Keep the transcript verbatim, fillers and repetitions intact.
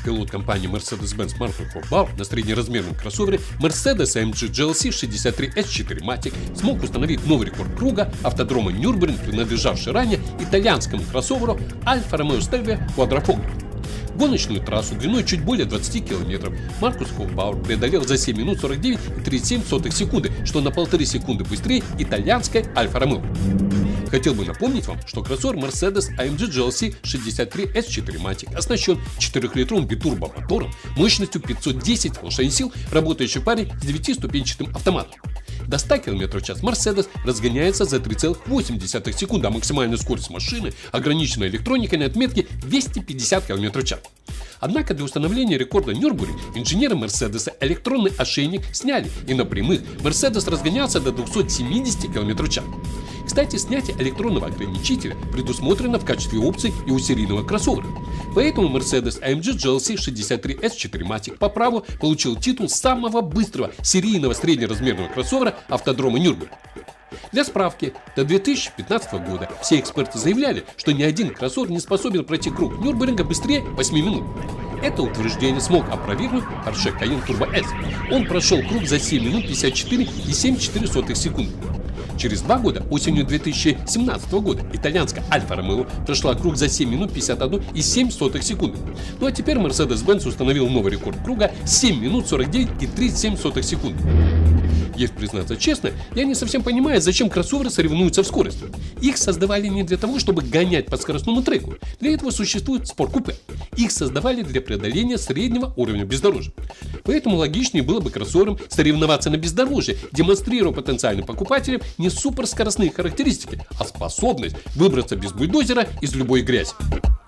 Пилот компании Mercedes-Benz Марк Хофбауэр на среднеразмерном кроссовере Mercedes эй эм джи джи эл си шестьдесят три эс четыре Matic смог установить новый рекорд круга автодрома Нюрнберг, принадлежавший ранее итальянскому кроссоверу Alfa Romeo Stelvio Quadrifoglio. Гоночную трассу длиной чуть более двадцати километров Маркус Хофбауэр преодолел за семь минут сорок девять и тридцать семь сотых секунды, что на полторы секунды быстрее итальянской Alfa Romeo. Хотел бы напомнить вам, что кроссовер Mercedes эй эм джи джи эл си шестьдесят три эс четыре Matic оснащен четырехлитровым битурбомотором мощностью пятьсот десять лошадиных сил, работающей в паре с девятиступенчатым автоматом. До ста километров в час Mercedes разгоняется за три целых восемь десятых секунды, а максимальная скорость машины ограничена электроникой на отметке двести пятьдесят километров в час. Однако для установления рекорда Нюрнберга инженеры Mercedes электронный ошейник сняли, и на прямых Mercedes разгонялся до двухсот семидесяти километров в час. Кстати, снятие электронного ограничителя предусмотрено в качестве опции и у серийного кроссовера. Поэтому Mercedes эй эм джи джи эл си шестьдесят три эс четыре Matic по праву получил титул самого быстрого серийного среднеразмерного кроссовера автодрома Нюрнберг. Для справки, до две тысячи пятнадцатого года все эксперты заявляли, что ни один кроссовер не способен пройти круг Нюрнберга быстрее восьми минут. Это утверждение смог опровергнуть Porsche Cayenne Turbo S. Он прошел круг за семь минут пятьдесят четыре и семь десятых четыре секунды. Через два года, осенью две тысячи семнадцатого года, итальянская Alfa Romeo прошла круг за семь минут пятьдесят одну и семь сотых секунды. Ну а теперь Mercedes-Benz установил новый рекорд круга семь минут сорок девять и тридцать семь сотых секунды. Если признаться честно, я не совсем понимаю, зачем кроссоверы соревнуются в скорости. Их создавали не для того, чтобы гонять по скоростному треку. Для этого существует спорт-купе. Их создавали для преодоления среднего уровня бездорожья. Поэтому логичнее было бы кроссоверам соревноваться на бездорожье, демонстрируя потенциальным покупателям не суперскоростные характеристики, а способность выбраться без бульдозера из любой грязи.